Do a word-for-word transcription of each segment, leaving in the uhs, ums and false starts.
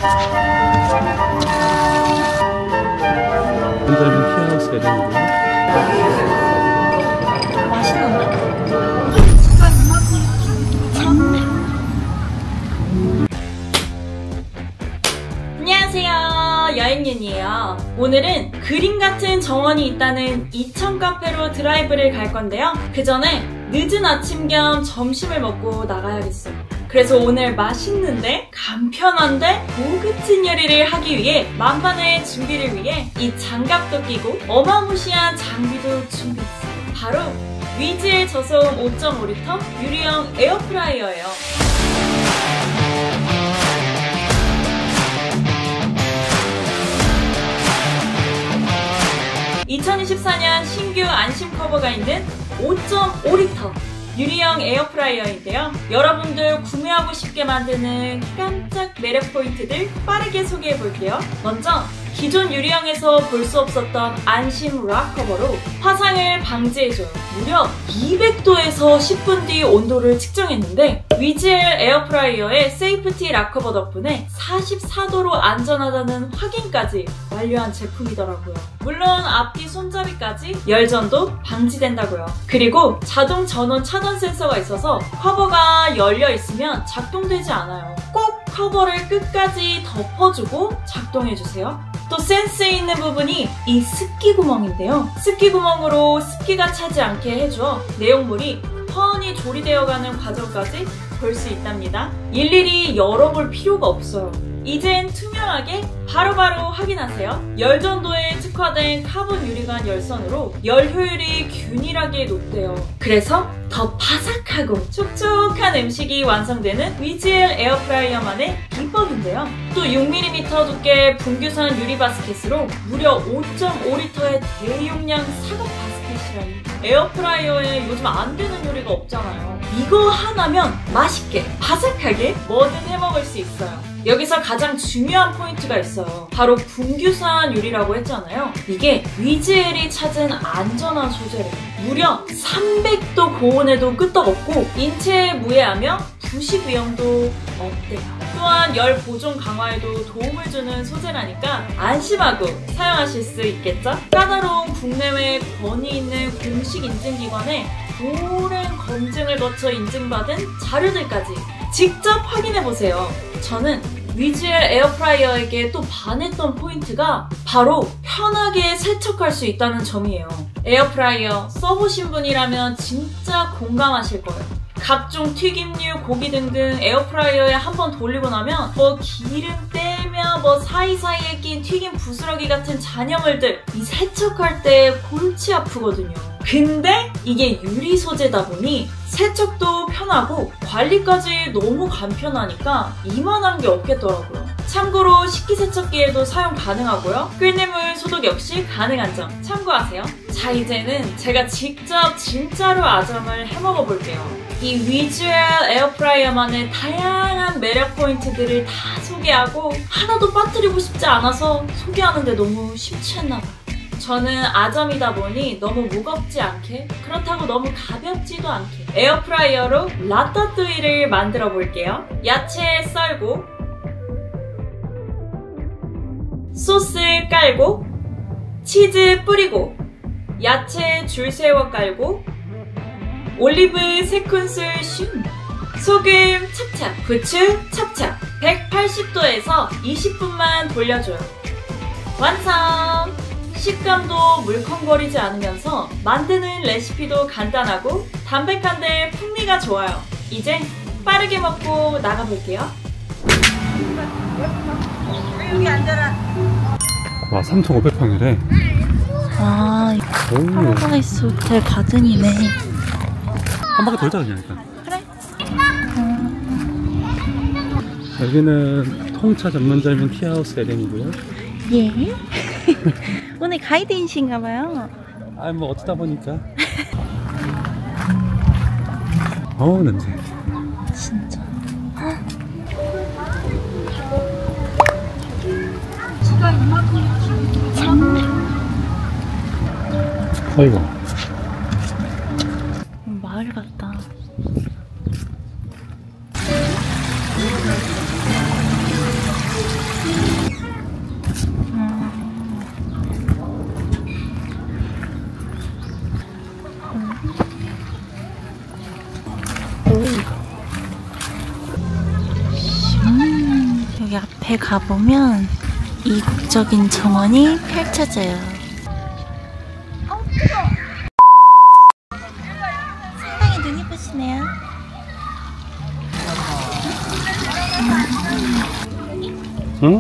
전자레인지 티하우스 에덴이고요. 안녕하세요, 여행윤이에요. 오늘은 그림 같은 정원이 있다는 이천 카페로 드라이브를 갈 건데요. 그 전에 늦은 아침 겸 점심을 먹고 나가야겠어요. 그래서 오늘 맛있는데 간편한데 고급진 요리를 하기 위해 만반의 준비를 위해 이 장갑도 끼고 어마무시한 장비도 준비했어요. 바로 위즈의 저소음 오 점 오 리터 유리형 에어프라이어예요. 이천이십사 년 신규 안심 커버가 있는 오 점 오 리터 유리형 에어프라이어인데요. 여러분들 구매하고 싶게 만드는 깜짝 매력 포인트들 빠르게 소개해 볼게요. 먼저 기존 유리형에서 볼 수 없었던 안심 락 커버로 화상을 방지해줘요. 무려 이백 도에서 십 분 뒤 온도를 측정했는데 위즈엘 에어프라이어의 세이프티 락 커버 덕분에 사십사 도로 안전하다는 확인까지 완료한 제품이더라고요. 물론 앞뒤 손잡이까지 열전도 방지된다고요. 그리고 자동 전원 차단 센서가 있어서 커버가 열려 있으면 작동되지 않아요. 꼭 커버를 끝까지 덮어주고 작동해주세요. 또 센스 있는 부분이 이 습기 구멍인데요. 습기 구멍으로 습기가 차지 않게 해줘 내용물이 펀히 조리되어가는 과정까지 볼 수 있답니다. 일일이 열어볼 필요가 없어요. 이젠 투명하게 바로바로 확인하세요. 열전도에 특화된 카본 유리관 열선으로 열 효율이 균일하게 높대요. 그래서 더 바삭하고 촉촉한 음식이 완성되는 위즈엘 에어프라이어만의 비법인데요. 또 육 밀리미터 두께 분규선 유리 바스켓으로 무려 오 점 오 리터의 대용량 사각 바스켓이라니. 에어프라이어에 요즘 안 되는 요리가 없잖아요. 이거 하나면 맛있게 바삭하게 뭐든 해먹을 수 있어요. 여기서 가장 중요한 포인트가 있어요. 바로 분규선 유리라고 했잖아요. 이게 위즈엘이 찾은 안전한 소재래요. 무려 삼백 도 고온에도 끄떡없고 인체에 무해하며 부식 위험도 없대요. 또한 열 보존 강화에도 도움을 주는 소재라니까 안심하고 사용하실 수 있겠죠? 까다로운 국내외 권위 있는 공식 인증기관에 오랜 검증을 거쳐 인증받은 자료들까지 직접 확인해보세요. 저는 위즈엘 에어프라이어에게 또 반했던 포인트가 바로 편하게 세척할 수 있다는 점이에요. 에어프라이어 써보신 분이라면 진짜 공감하실 거예요. 각종 튀김류, 고기 등등 에어프라이어에 한번 돌리고 나면 뭐 기름 떼며 뭐 사이사이에 낀 튀김 부스러기 같은 잔여물들 이 세척할 때 골치 아프거든요. 근데 이게 유리 소재다 보니 세척도 편하고 관리까지 너무 간편하니까 이만한 게 없겠더라고요. 참고로 식기세척기에도 사용 가능하고요. 끓는 소독 역시 가능한 점 참고하세요. 자, 이제는 제가 직접 진짜로 아점을 해먹어 볼게요. 이 위즈엘 에어프라이어만의 다양한 매력 포인트들을 다 소개하고 하나도 빠뜨리고 싶지 않아서 소개하는데 너무 심취했나봐요. 저는 아점이다 보니 너무 무겁지 않게 그렇다고 너무 가볍지도 않게 에어프라이어로 라따뚜이를 만들어 볼게요. 야채 썰고 소스 깔고 치즈 뿌리고 야채 줄 세워 깔고 올리브 세 큰술 슝 소금 찹찹 부추 찹찹 백팔십 도에서 이십 분만 돌려줘요. 완성! 식감도 물컹거리지 않으면서 만드는 레시피도 간단하고 담백한데 풍미가 좋아요. 이제 빠르게 먹고 나가볼게요. 여기 앉아라. 와, 삼천오백 평이래. 아, 파라다이스 호텔 가든이네. 한 바퀴 돌자 그냥 일단. 그래? 음. 여기는 통차 전문점인 티하우스 에덴이고요. 예? 오늘 가이드이신가봐요. 아, 뭐 어쩌다 보니까. 어우, 냄새. 진짜. 어이구. 마을 같다. 음, 여기 앞에 가보면 이국적인 정원이 펼쳐져요. 상당히 눈이 부시네요. 응?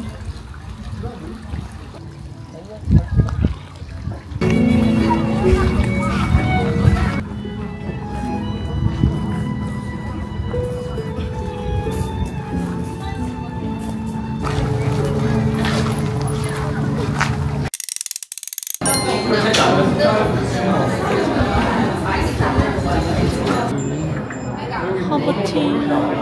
허브티,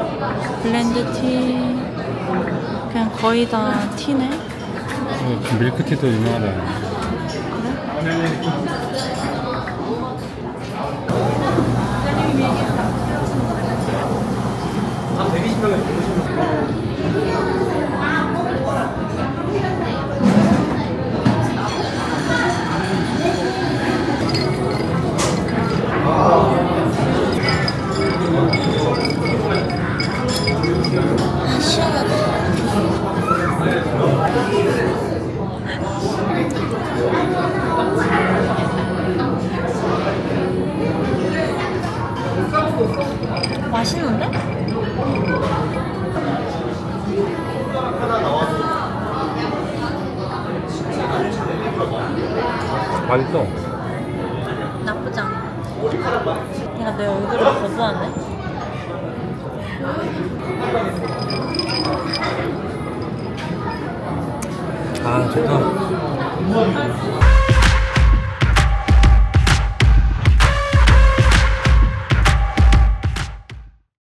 블렌드티, 그냥 거의 다 티네. 어, 밀크티도 유명하다. 맛있는데? 맛있어. 나쁘지 않아. 내가 내 얼굴을 거부하네. 아, 좋다.